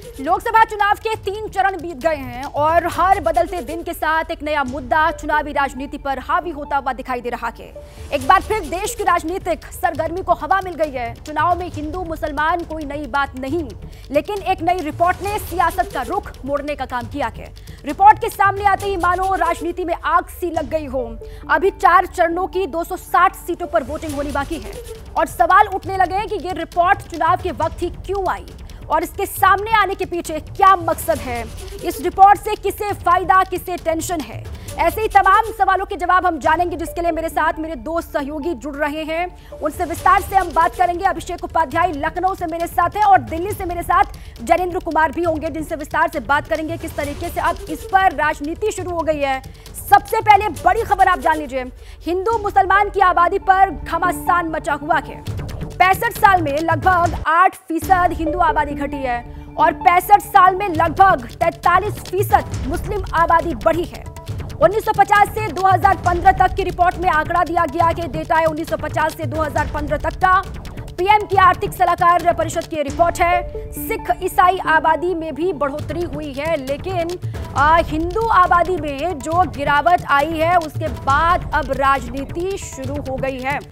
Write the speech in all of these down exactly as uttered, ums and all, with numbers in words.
लोकसभा चुनाव के तीन चरण बीत गए हैं और हर बदलते दिन के साथ एक नया मुद्दा चुनावी राजनीति पर हावी होता हुआ दिखाई दे रहा है। एक बार फिर देश की राजनीतिक सरगर्मी को हवा मिल गई है। चुनाव में हिंदू मुसलमान कोई नई बात नहीं, लेकिन एक नई रिपोर्ट ने सियासत का रुख मोड़ने का काम किया है। रिपोर्ट के सामने आते ही मानो राजनीति में आग सी लग गई हो। अभी चार चरणों की दो सौ साठ सीटों पर वोटिंग होनी बाकी है और सवाल उठने लगे कि ये रिपोर्ट चुनाव के वक्त ही क्यों आई और इसके सामने आने के पीछे क्या मकसद है। इस रिपोर्ट से किसे फायदा, किसे टेंशन है, ऐसे ही तमाम सवालों के जवाब हम जानेंगे, जिसके लिए मेरे साथ मेरे दो सहयोगी जुड़ रहे हैं। उनसे विस्तार से हम बात करेंगे। अभिषेक उपाध्याय लखनऊ से मेरे साथ हैं और दिल्ली से मेरे साथ जैनेंद्र कुमार भी होंगे, जिनसे विस्तार से बात करेंगे किस तरीके से अब इस पर राजनीति शुरू हो गई है। सबसे पहले बड़ी खबर आप जान लीजिए, हिंदू मुसलमान की आबादी पर घमासान मचा हुआ है। पैंसठ साल में लगभग आठ फीसद हिंदू आबादी घटी है और पैंसठ साल में लगभग तैंतालीस फीसद मुस्लिम आबादी बढ़ी है। उन्नीस सौ पचास से दो हज़ार पंद्रह तक की रिपोर्ट में आंकड़ा दिया गया कि डेटा है उन्नीस सौ पचास से दो हज़ार पंद्रह तक का। पीएम की आर्थिक सलाहकार परिषद की रिपोर्ट है। सिख ईसाई आबादी में भी बढ़ोतरी हुई है, लेकिन आ, हिंदू आबादी में जो गिरावट आई है उसके बाद अब राजनीति शुरू हो गई है।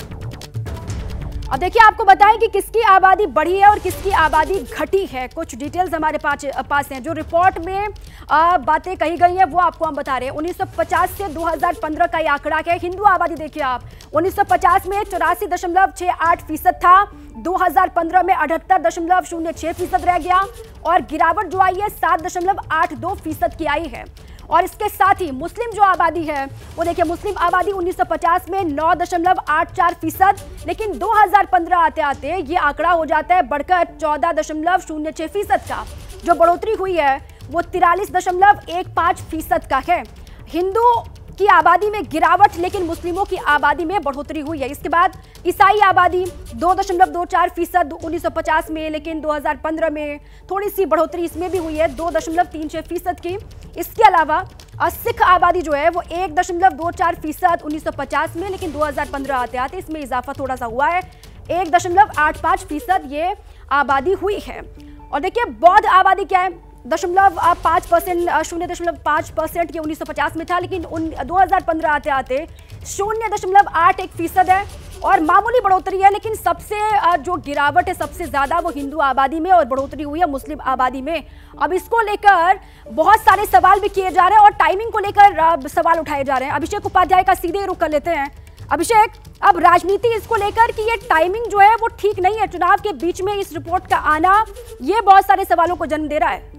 अब देखिए, आपको बताएं कि किसकी आबादी बढ़ी है और किसकी आबादी घटी है। कुछ डिटेल्स हमारे पास पास हैं। जो रिपोर्ट में आ, बातें कही गई हैं वो आपको हम बता रहे हैं। उन्नीस सौ पचास से दो हज़ार पंद्रह का ये आंकड़ा है। हिंदू आबादी देखिए आप, उन्नीस सौ पचास में चौरासी दशमलव छह आठ फीसद था, दो हज़ार पंद्रह में अठहत्तर दशमलव शून्य छह फीसद रह गया और गिरावट जो आई है सात दशमलव आठ दो फीसद की आई है। और इसके साथ ही मुस्लिम जो आबादी है वो देखिए, मुस्लिम आबादी उन्नीस सौ पचास में नौ दशमलव आठ चार फीसद, लेकिन दो हज़ार पंद्रह आते आते ये आंकड़ा हो जाता है बढ़कर चौदह दशमलव शून्य छह फीसद का। जो बढ़ोतरी हुई है वो तिरालीस दशमलव एक पाँच फीसद का है। हिंदू की आबादी में गिरावट, लेकिन मुस्लिमों की आबादी में बढ़ोतरी हुई है। इसके बाद ईसाई आबादी दो दशमलव दो चार फीसद उन्नीस सौ पचास में, लेकिन दो हज़ार पंद्रह में थोड़ी सी बढ़ोतरी इसमें भी हुई है, दो दशमलव तीन छह फीसद की। इसके अलावा सिख आबादी जो है वो एक दशमलव दो चार फीसद उन्नीस सौ पचास में, लेकिन दो हज़ार पंद्रह आते आते इसमें इजाफा थोड़ा सा हुआ है, एक दशमलव आठ पाँच फीसद ये आबादी हुई है। और देखिए, बौद्ध आबादी क्या है, दशमलव पाँच परसेंट शून्य दशमलव पाँच परसेंट ये उन्नीस सौ पचास में था, लेकिन दो हज़ार पंद्रह आते आते शून्य दशमलव आठ एक फीसद है और मामूली बढ़ोतरी है। लेकिन सबसे जो गिरावट है सबसे ज्यादा वो हिंदू आबादी में और बढ़ोतरी हुई है मुस्लिम आबादी में। अब इसको लेकर बहुत सारे सवाल भी किए जा रहे हैं और टाइमिंग को लेकर सवाल उठाए जा रहे हैं। अभिषेक उपाध्याय का सीधे रुख कर लेते हैं। अभिषेक, अब राजनीति इसको लेकर कि ये टाइमिंग जो है वो ठीक नहीं है, चुनाव के बीच में इस रिपोर्ट का आना ये बहुत सारे सवालों को जन्म दे रहा है।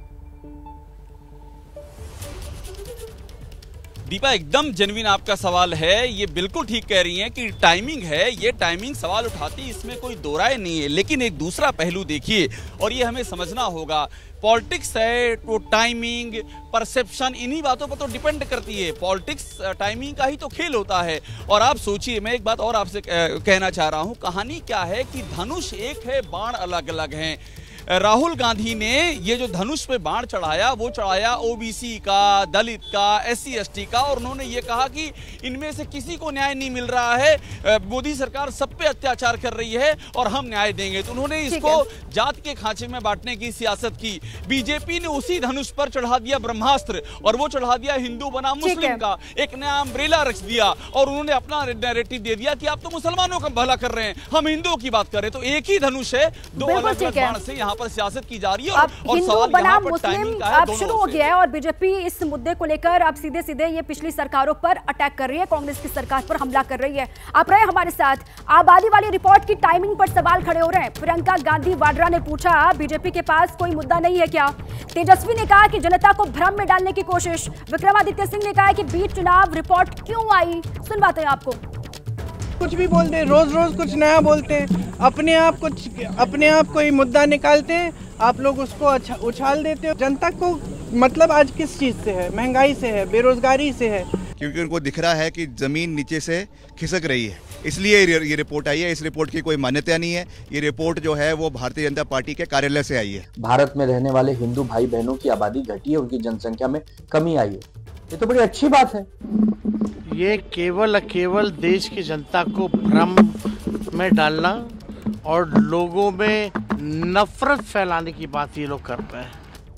दीपा, एकदम जेन्युइन आपका सवाल है। ये बिल्कुल ठीक कह रही हैं कि टाइमिंग है, ये टाइमिंग सवाल उठाती, इसमें कोई दो राय नहीं है। लेकिन एक दूसरा पहलू देखिए और ये हमें समझना होगा, पॉलिटिक्स है तो टाइमिंग, परसेप्शन, इन्हीं बातों पर तो डिपेंड करती है। पॉलिटिक्स टाइमिंग का ही तो खेल होता है। और आप सोचिए, मैं एक बात और आपसे कहना चाह रहा हूँ, कहानी क्या है कि धनुष एक है, बाण अलग अलग हैं। राहुल गांधी ने ये जो धनुष पे बाण चढ़ाया वो चढ़ाया ओबीसी का, दलित का, एससी एसटी का, और उन्होंने ये कहा कि इनमें से किसी को न्याय नहीं मिल रहा है, मोदी सरकार सब पे अत्याचार कर रही है और हम न्याय देंगे। तो उन्होंने इसको जात के खांचे में बांटने की सियासत की। बीजेपी ने उसी धनुष पर चढ़ा दिया ब्रह्मास्त्र और वो चढ़ा दिया हिंदू बना मुस्लिम का, एक नया अम्ब्रेला रख दिया और उन्होंने अपना नैरेटिव दे दिया कि आप तो मुसलमानों का भला कर रहे हैं, हम हिंदुओं की बात कर रहे हैं। तो एक ही धनुष है, दो अलग अलग बाण से यहाँ पर सियासत की जा रही है। अब और हिंदू बनाम मुस्लिम अब शुरू हो गया है और बीजेपी इस मुद्दे को लेकर अब सीधे सीधे ये पिछली सरकारों पर अटैक कर रही है, कांग्रेस की सरकार पर हमला कर रही है। आप रहे हमारे साथ, आबादी वाली रिपोर्ट की टाइमिंग पर सवाल खड़े हो रहे हैं। प्रियंका गांधी वाड्रा ने पूछा, बीजेपी के पास कोई मुद्दा नहीं है क्या? तेजस्वी ने कहा कि जनता को भ्रम में डालने की कोशिश। विक्रमादित्य सिंह ने कहा कि बीच चुनाव रिपोर्ट क्यों आई? सुन बातें आपको। कुछ भी बोलते हैं, रोज रोज कुछ नया बोलते हैं, अपने आप कुछ अपने आप कोई मुद्दा निकालते हैं, आप लोग उसको अच्छा उछाल देते हो। जनता को मतलब आज किस चीज से है? महंगाई से है, बेरोजगारी से है, क्योंकि उनको दिख रहा है कि जमीन नीचे से खिसक रही है, इसलिए ये रिपोर्ट आई है। इस रिपोर्ट की कोई मान्यता नहीं है। ये रिपोर्ट जो है वो भारतीय जनता पार्टी के कार्यालय से आई है। भारत में रहने वाले हिंदू भाई बहनों की आबादी घटी है, उनकी जनसंख्या में कमी आई है, ये तो बड़ी अच्छी बात है। ये केवल केवल देश की जनता को भ्रम में डालना और लोगों में नफरत फैलाने की बात ये लोग करते हैं।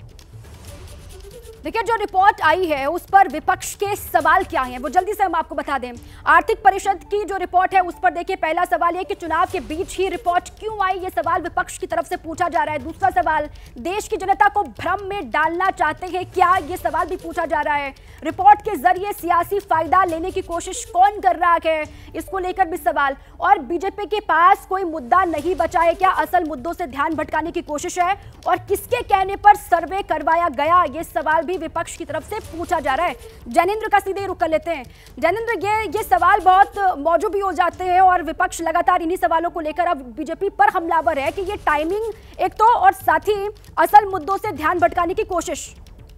देखिए, जो रिपोर्ट आई है उस पर विपक्ष के सवाल क्या हैं वो जल्दी से हम आपको बता दें। आर्थिक परिषद की जो रिपोर्ट है उस पर देखिए, पहला सवाल ये कि चुनाव के बीच ही रिपोर्ट क्यों आई, ये सवाल विपक्ष की तरफ से पूछा जा रहा है। दूसरा सवाल, देश की जनता को भ्रम में डालना चाहते हैं क्या, ये सवाल भी पूछा जा रहा है। रिपोर्ट के जरिए सियासी फायदा लेने की कोशिश कौन कर रहा है, इसको लेकर भी सवाल। और बीजेपी के पास कोई मुद्दा नहीं बचा है क्या, असल मुद्दों से ध्यान भटकाने की कोशिश है, और किसके कहने पर सर्वे करवाया गया, ये सवाल विपक्ष की तरफ से पूछा जा रहा है। जैनेंद्र का सीधे रुख कर लेते हैं। जैनेंद्र, ये ये सवाल बहुत मौजू भी हो जाते हैं और विपक्ष लगातार इन्हीं सवालों को लेकर अब बीजेपी पर हमलावर है कि ये टाइमिंग एक तो, और साथ ही असल मुद्दों से ध्यान भटकाने की कोशिश।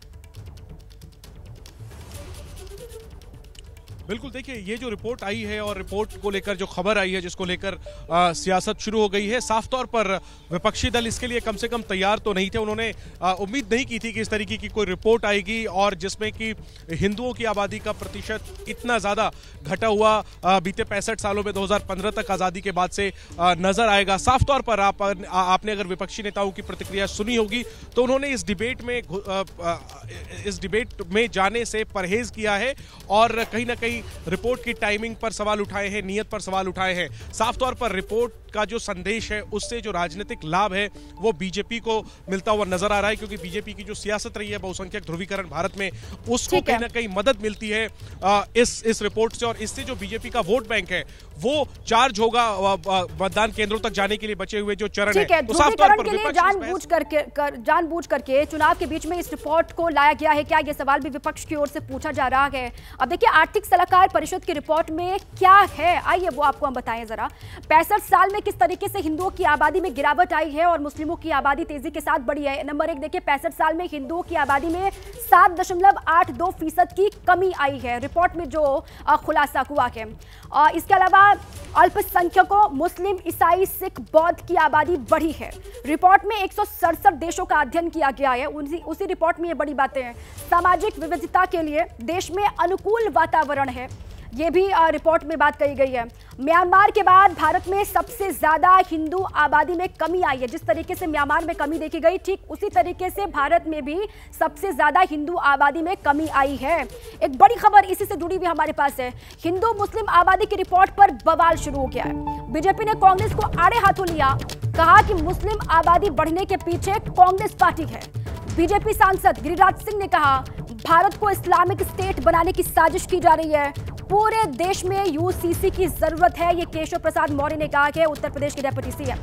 बिल्कुल, देखिए ये जो रिपोर्ट आई है और रिपोर्ट को लेकर जो खबर आई है जिसको लेकर आ, सियासत शुरू हो गई है, साफ तौर पर विपक्षी दल इसके लिए कम से कम तैयार तो नहीं थे। उन्होंने उम्मीद नहीं की थी कि इस तरीके की कोई रिपोर्ट आएगी और जिसमें कि हिंदुओं की आबादी का प्रतिशत इतना ज़्यादा घटा हुआ आ, बीते पैंसठ सालों में दो हज़ार पंद्रह तक आज़ादी के बाद से आ, नजर आएगा। साफ तौर पर आप, आ, आपने अगर विपक्षी नेताओं की प्रतिक्रिया सुनी होगी तो उन्होंने इस डिबेट में आ, आ, इस डिबेट में जाने से परहेज किया है और कहीं ना कहीं रिपोर्ट की टाइमिंग पर सवाल उठाए हैं, नियत पर सवाल उठाए हैं। साफ तौर पर रिपोर्ट का जो संदेश है उससे जो राजनीतिक लाभ है वो बीजेपी को मिलता हुआ नजर आ रहा है, क्योंकि बीजेपी की जो सियासत रही है बहुसंख्यक ध्रुवीकरण भारत में, उसको कहीं ना कहीं मदद मिलती है आ, इस इस रिपोर्ट से। और इससे जो बीजेपी का वोट बैंक है वो चार्ज होगा मतदान केंद्रों तक जाने के लिए बचे हुए जो चरण है। तो साफ तौर पर विपक्ष जानबूझ करके कर, जानबूझ करके चुनाव के बीच में इस रिपोर्ट को लाया गया है क्या, ये सवाल भी विपक्ष की ओर से पूछा जा रहा है। अब देखिए, आर्थिक सलाहकार परिषद की रिपोर्ट में क्या है, आइए वो आपको हम बताएं जरा। पैंसठ साल में किस तरीके से हिंदुओं की आबादी में गिरावट आई है और मुस्लिमों की आबादी तेजी के साथ बढ़ी है। नंबर एक देखिए, पैंसठ साल में हिंदुओं की आबादी में सात दशमलव आठ दो फीसद की कमी आई है, रिपोर्ट में जो खुलासा हुआ है। इसके अलावा अल्पसंख्यकों मुस्लिम, ईसाई, सिख, बौद्ध की आबादी बढ़ी है। रिपोर्ट में एक सौ सड़सठ देशों का अध्ययन किया गया है। उसी, उसी रिपोर्ट में ये बड़ी बातें हैं। सामाजिक विविधता के लिए देश में अनुकूल वातावरण है, ये भी रिपोर्ट में बात कही गई है। म्यांमार के बाद भारत में सबसे ज्यादा हिंदू आबादी में कमी आई है। जिस तरीके से म्यांमार में कमी देखी गई, ठीक उसी तरीके से भारत में भी सबसे ज्यादा हिंदू आबादी में कमी आई है। एक बड़ी खबर इसी से जुड़ी हुई हमारे पास है। हिंदू मुस्लिम आबादी की रिपोर्ट पर बवाल शुरू हो गया है। बीजेपी ने कांग्रेस को आड़े हाथों लिया, कहा कि मुस्लिम आबादी बढ़ने के पीछे कांग्रेस पार्टी है। बीजेपी सांसद गिरिराज सिंह ने कहा, भारत को इस्लामिक स्टेट बनाने की साजिश की जा रही है, पूरे देश में यूसीसी की जरूरत है, ये केशव प्रसाद मौर्य ने कहा कि उत्तर प्रदेश के डेप्यूटी सीएम।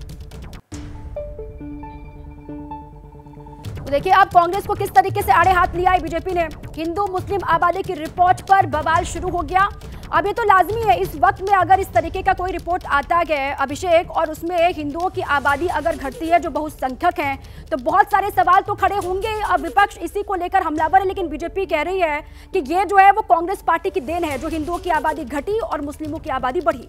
तो देखिए, अब कांग्रेस को किस तरीके से आड़े हाथ लिया है बीजेपी ने। हिंदू मुस्लिम आबादी की रिपोर्ट पर बवाल शुरू हो गया। अब ये तो लाजमी है इस वक्त में, अगर इस तरीके का कोई रिपोर्ट आता है अभिषेक, और उसमें हिंदुओं की आबादी अगर घटती है जो बहुसंख्यक हैं, तो बहुत सारे सवाल तो खड़े होंगे। अब विपक्ष इसी को लेकर हमलावर है, लेकिन बीजेपी कह रही है कि ये जो है वो कांग्रेस पार्टी की देन है, जो हिंदुओं की आबादी घटी और मुस्लिमों की आबादी बढ़ी।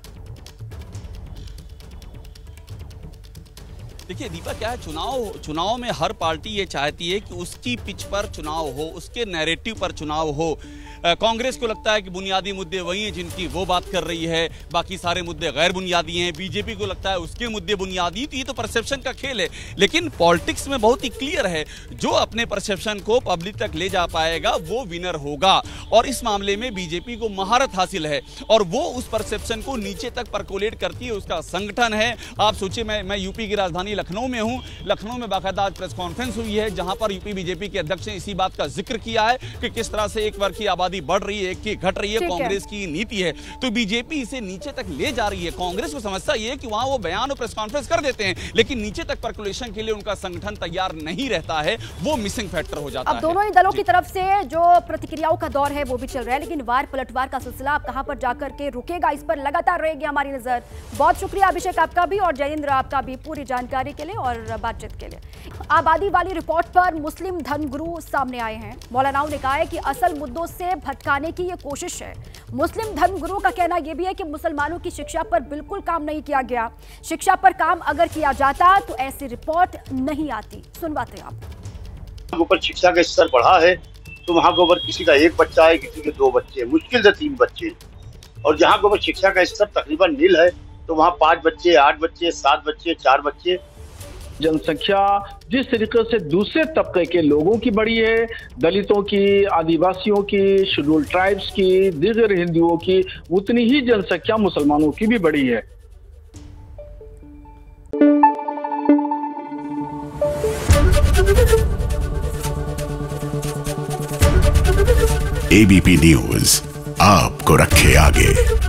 देखिए दीपा, क्या है, चुनाव चुनाव में हर पार्टी ये चाहती है कि उसकी पिच पर चुनाव हो, उसके नैरेटिव पर चुनाव हो। कांग्रेस को लगता है कि बुनियादी मुद्दे वही हैं जिनकी वो बात कर रही है, बाकी सारे मुद्दे गैर बुनियादी हैं। बीजेपी को लगता है उसके मुद्दे बुनियादी। तो ये तो परसेप्शन का खेल है, लेकिन पॉलिटिक्स में बहुत ही क्लियर है, जो अपने परसेप्शन को पब्लिक तक ले जा पाएगा वो विनर होगा। और इस मामले में बीजेपी को महारत हासिल है और वो उस परसेप्शन को नीचे तक परकोलेट करती है, उसका संगठन है। आप सोचिए, मैं मैं यूपी की राजधानी लखनऊ में हूँ। लखनऊ में बाकायदा आज प्रेस कॉन्फ्रेंस हुई है, जहां पर यूपी बीजेपी के अध्यक्ष ने इसी बात का जिक्र किया है कि किस तरह से एक वर्ग की आबादी बढ़ रही है, एक की घट रही है, कांग्रेस की नीति है। तो बीजेपी इसे नीचे तक ले जा रही है। कांग्रेस को समस्या ये है कि वहां वो बयान और प्रेस कॉन्फ्रेंस कर देते हैं, लेकिन नीचे तक परकुलेशन के लिए उनका संगठन तैयार नहीं रहता है, वो मिसिंग फैक्टर हो जाता है। अब दोनों ही दलों की तरफ से जो प्रतिक्रियाओं का दौर है वो भी चल रहा है, लेकिन वार पलटवार का सिलसिला अब कहां पर जाकर के रुकेगा, इस पर लगातार रहेगी हमारी नजर। बहुत शुक्रिया अभिषेक आपका भी, और जयेंद्र आपका भी, पूरी जानकारी के लिए और बातचीत के लिए। आबादी वाली रिपोर्ट पर मुस्लिम धर्मगुरु सामने आए हैं। मौलानाओं ने कहा है कि असल मुद्दों से भटकाने की ये कोशिश है। मुस्लिम धर्मगुरुओं का कहना यह भी है कि मुसलमानों की शिक्षा पर बिल्कुल काम नहीं किया गया। शिक्षा पर काम अगर किया जाता तो ऐसी रिपोर्ट नहीं आती। सुनवाते हैं आप। ऊपर शिक्षा का स्तर बढ़ा है तो वहाँ के ऊपर किसी का एक बच्चा है, किसी के दो बच्चे, मुश्किल से तीन बच्चे। और जहाँ के ऊपर शिक्षा का स्तर तकरीबन नील है तो वहाँ पांच बच्चे, आठ बच्चे, सात बच्चे, चार बच्चे। जनसंख्या जिस तरीके से दूसरे तबके के लोगों की बढ़ी है, दलितों की, आदिवासियों की, शेड्यूल ट्राइब्स की, दीगर हिंदुओं की, उतनी ही जनसंख्या मुसलमानों की भी बढ़ी है। एबीपी न्यूज आपको रखे आगे।